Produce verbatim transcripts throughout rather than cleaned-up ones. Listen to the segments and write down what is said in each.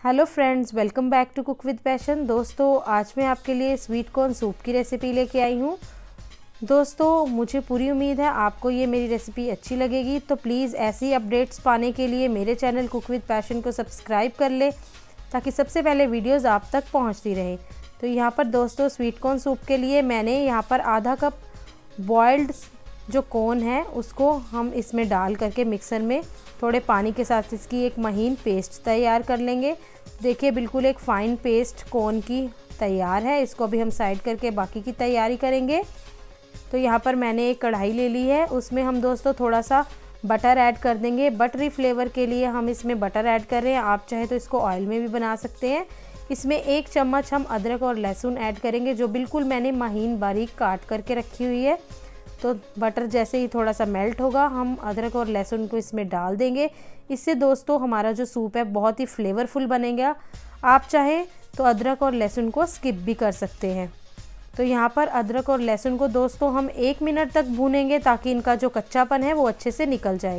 Hello friends, welcome back to cook with passion. दोस्तों, आज मैं आपके लिए स्वीट कॉर्न सूप की रेसिपी लेके आई हूँ। दोस्तों, मुझे पूरी उम्मीद है आपको ये मेरी रेसिपी अच्छी लगेगी, तो प्लीज़ ऐसी अपडेट्स पाने के लिए मेरे चैनल कुक विद पैशन को सब्सक्राइब कर ले ताकि सबसे पहले वीडियोज़ आप तक पहुँचती रहें। तो यहाँ पर दोस्तों स्वीट कॉर्न सूप के लिए मैंने यहाँ पर आधा कप बॉइल्ड जो कॉर्न है उसको हम इसमें डाल करके मिक्सर में थोड़े पानी के साथ इसकी एक महीन पेस्ट तैयार कर लेंगे। देखिए, बिल्कुल एक फ़ाइन पेस्ट कॉर्न की तैयार है। इसको अभी हम साइड करके बाकी की तैयारी करेंगे। तो यहाँ पर मैंने एक कढ़ाई ले ली है, उसमें हम दोस्तों थोड़ा सा बटर ऐड कर देंगे। बटरी फ्लेवर के लिए हम इसमें बटर ऐड कर रहे हैं। आप चाहे तो इसको ऑयल में भी बना सकते हैं। इसमें एक चम्मच हम अदरक और लहसुन ऐड करेंगे, जो बिल्कुल मैंने महीन बारीक काट करके रखी हुई है। तो बटर जैसे ही थोड़ा सा मेल्ट होगा, हम अदरक और लहसुन को इसमें डाल देंगे। इससे दोस्तों हमारा जो सूप है बहुत ही फ्लेवरफुल बनेगा। आप चाहें तो अदरक और लहसुन को स्किप भी कर सकते हैं। तो यहाँ पर अदरक और लहसुन को दोस्तों हम एक मिनट तक भूनेंगे ताकि इनका जो कच्चापन है वो अच्छे से निकल जाए।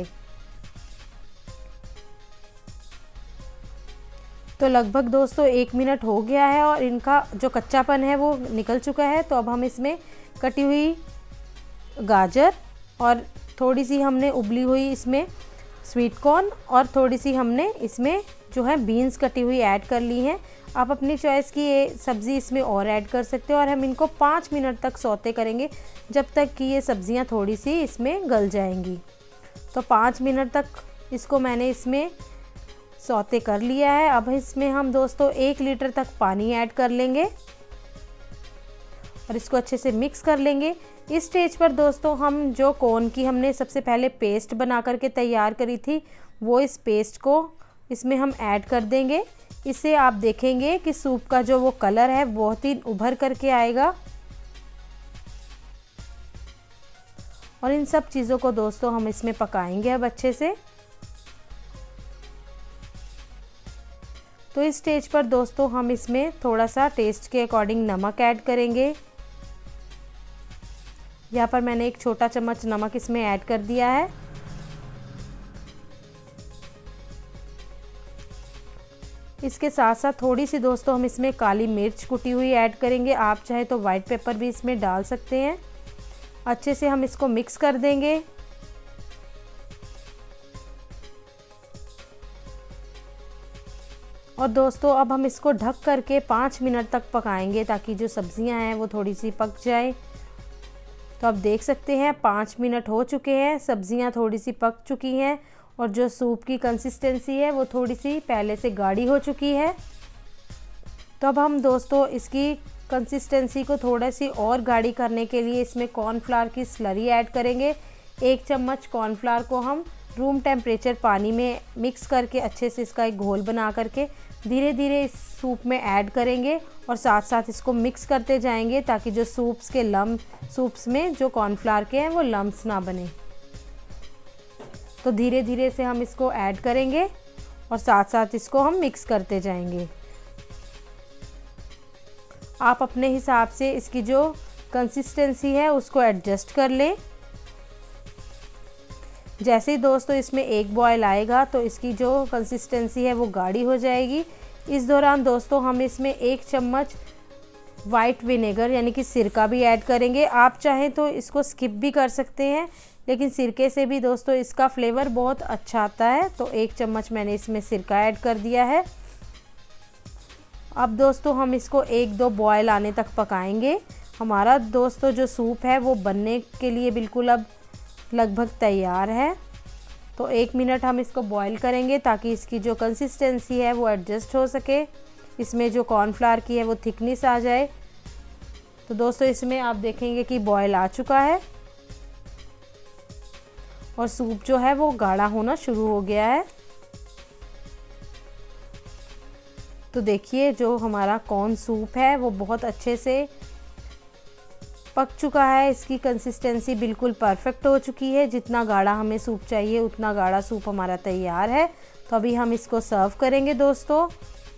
तो लगभग दोस्तों एक मिनट हो गया है और इनका जो कच्चापन है वो निकल चुका है। तो अब हम इसमें कटी हुई गाजर और थोड़ी सी हमने उबली हुई इसमें स्वीट कॉर्न और थोड़ी सी हमने इसमें जो है बीन्स कटी हुई ऐड कर ली हैं। आप अपनी चॉइस की ये सब्ज़ी इसमें और ऐड कर सकते हो और हम इनको पाँच मिनट तक सौते करेंगे, जब तक कि ये सब्ज़ियां थोड़ी सी इसमें गल जाएंगी। तो पाँच मिनट तक इसको मैंने इसमें सौते कर लिया है। अब इसमें हम दोस्तों एक लीटर तक पानी ऐड कर लेंगे और इसको अच्छे से मिक्स कर लेंगे। इस स्टेज पर दोस्तों हम जो कॉर्न की हमने सबसे पहले पेस्ट बना करके तैयार करी थी, वो इस पेस्ट को इसमें हम ऐड कर देंगे। इससे आप देखेंगे कि सूप का जो वो कलर है बहुत ही उभर करके आएगा। और इन सब चीज़ों को दोस्तों हम इसमें पकाएंगे अब अच्छे से। तो इस स्टेज पर दोस्तों हम इसमें थोड़ा सा टेस्ट के अकॉर्डिंग नमक ऐड करेंगे। यहाँ पर मैंने एक छोटा चम्मच नमक इसमें ऐड कर दिया है। इसके साथ साथ थोड़ी सी दोस्तों हम इसमें काली मिर्च कुटी हुई ऐड करेंगे। आप चाहे तो वाइट पेपर भी इसमें डाल सकते हैं। अच्छे से हम इसको मिक्स कर देंगे। और दोस्तों अब हम इसको ढक करके पाँच मिनट तक पकाएंगे ताकि जो सब्जियां हैं वो थोड़ी सी पक जाए। तो आप देख सकते हैं पाँच मिनट हो चुके हैं, सब्जियां थोड़ी सी पक चुकी हैं और जो सूप की कंसिस्टेंसी है वो थोड़ी सी पहले से गाढ़ी हो चुकी है। तो अब हम दोस्तों इसकी कंसिस्टेंसी को थोड़ा सी और गाढ़ी करने के लिए इसमें कॉर्नफ्लावर की स्लरी ऐड करेंगे। एक चम्मच कॉर्नफ्लावर को हम रूम टेम्परेचर पानी में मिक्स करके अच्छे से इसका एक घोल बना करके धीरे धीरे इस सूप में ऐड करेंगे और साथ साथ इसको मिक्स करते जाएंगे ताकि जो सूप्स के लम्ब सूप्स में जो कॉर्नफ्लावर के हैं वो लम्ब्स ना बने। तो धीरे धीरे से हम इसको ऐड करेंगे और साथ साथ इसको हम मिक्स करते जाएंगे। आप अपने हिसाब से इसकी जो कंसिस्टेंसी है उसको एडजस्ट कर लें। जैसे ही दोस्तों इसमें एक बॉयल आएगा तो इसकी जो कंसिस्टेंसी है वो गाढ़ी हो जाएगी। इस दौरान दोस्तों हम इसमें एक चम्मच वाइट विनेगर यानी कि सिरका भी ऐड करेंगे। आप चाहें तो इसको स्किप भी कर सकते हैं, लेकिन सिरके से भी दोस्तों इसका फ्लेवर बहुत अच्छा आता है। तो एक चम्मच मैंने इसमें सिरका ऐड कर दिया है। अब दोस्तों हम इसको एक दो बॉयल आने तक पकाएंगे। हमारा दोस्तों जो सूप है वो बनने के लिए बिल्कुल अब लगभग तैयार है। तो एक मिनट हम इसको बॉईल करेंगे ताकि इसकी जो कंसिस्टेंसी है वो एडजस्ट हो सके, इसमें जो कॉर्नफ्लावर की है वो थिकनेस आ जाए। तो दोस्तों इसमें आप देखेंगे कि बॉईल आ चुका है और सूप जो है वो गाढ़ा होना शुरू हो गया है। तो देखिए जो हमारा कॉर्न सूप है वो बहुत अच्छे से पक चुका है। इसकी कंसिस्टेंसी बिल्कुल परफेक्ट हो चुकी है। जितना गाढ़ा हमें सूप चाहिए उतना गाढ़ा सूप हमारा तैयार है। तो अभी हम इसको सर्व करेंगे दोस्तों।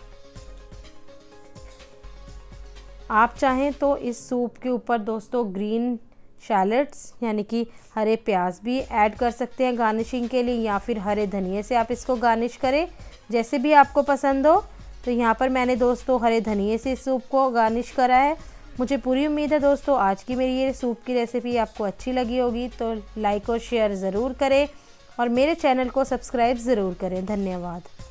आप चाहें तो इस सूप के ऊपर दोस्तों ग्रीन शैलेट्स यानी कि हरे प्याज भी ऐड कर सकते हैं गार्निशिंग के लिए, या फिर हरे धनिए से आप इसको गार्निश करें, जैसे भी आपको पसंद हो। तो यहाँ पर मैंने दोस्तों हरे धनिए से सूप को गार्निश करा है। मुझे पूरी उम्मीद है दोस्तों आज की मेरी ये सूप की रेसिपी आपको अच्छी लगी होगी, तो लाइक और शेयर ज़रूर करें और मेरे चैनल को सब्सक्राइब ज़रूर करें। धन्यवाद।